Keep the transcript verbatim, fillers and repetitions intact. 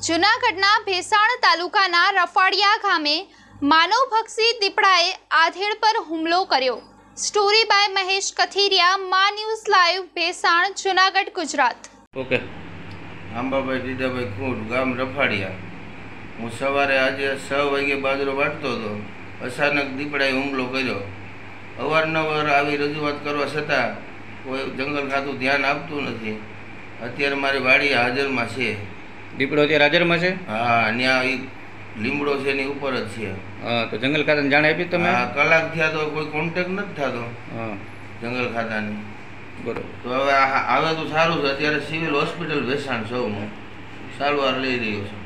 જૂનાગઢના ભેસાણ તાલુકાના રફાડિયા ગામે માનવભક્ષી દીપડાએ આધેડ પર હુમલો કર્યો। Story by Mahesh Kathiriya, Maa news live, Bhesan, Junagadh, Gujarat. Okay, Ambabhai Didabhai Khut, ગામ રફાડિયા। હું સવારે આજે છ વાગે બાજરો વાટતો હતો, અચાનક દીપડાએ હુમલો કર્યો। અવારનવાર આવી રજૂઆત કરવા છતાં કોઈ જંગલ ખાતું ધ્યાન આપતું નથી। અત્યારે મારી વાડી હાજરમાં છે। દીપડો અત્યારે હાજરમાં છે? હા, ત્યાં એક લીમડો છે એની ઉપર જ છે। હા, તો જંગલ ખાતાને જાણ આપી તમે? હા, કલાક થયા તો કોઈ કોન્ટેક્ટ નથી થતો હા જંગલ ખાતાની। બરોબર, તો હવે આવે તો સારું છે। અત્યારે સિવિલ હોસ્પિટલ ભેસાણ છું, હું સારવાર લઈ રહ્યો છું।